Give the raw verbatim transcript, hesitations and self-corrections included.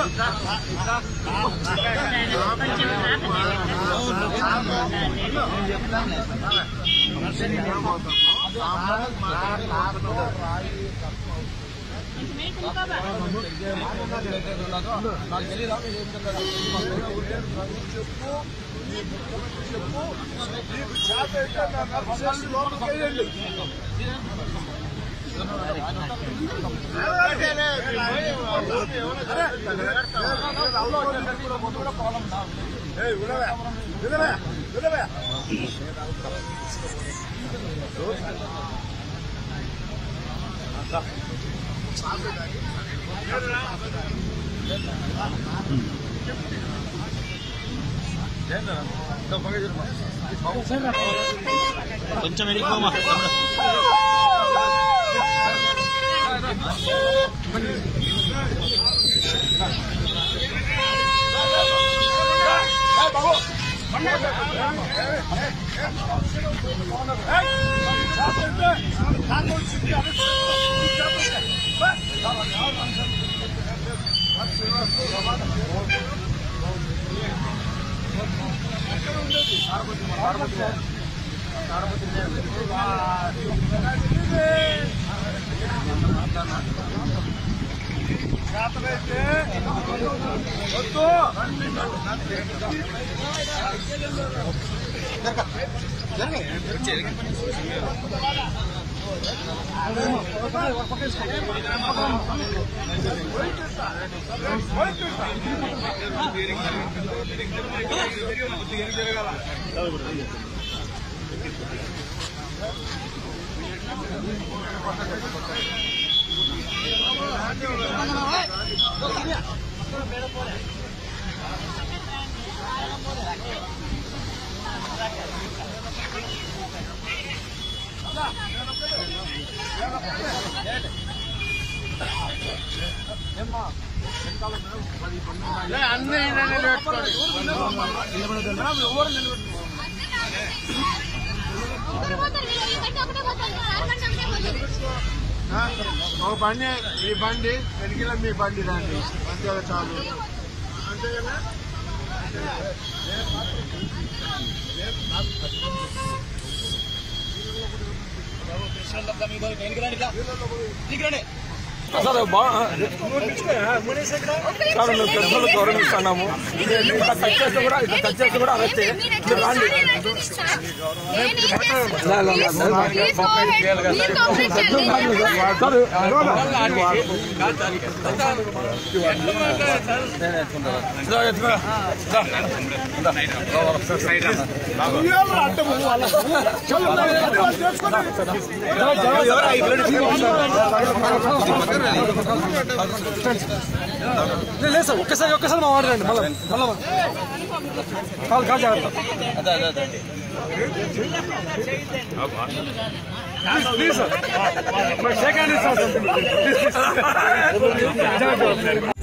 కొంచెం వెళ్ళిపోమా బండి ఈ బండి వెనుకల మీ బండి రండి అంతే చాలు అంతే కదా అసలు పెద్దలు గౌరవిస్తున్నాము. ఇట్లా టచ్ చేస్తే కూడా ఇట్లా టచ్ చేస్తే కూడా అరెస్ట్ రాండి. లేదు సార్ ఒక్కసారి ఒక్కసారి మా వాడండి మళ్ళీ మళ్ళీ కాలు కాలు జాగ్రత్త. ప్లీజ్ సార్ షేక్ హ్యాండ్ ఇస్తాను సార్.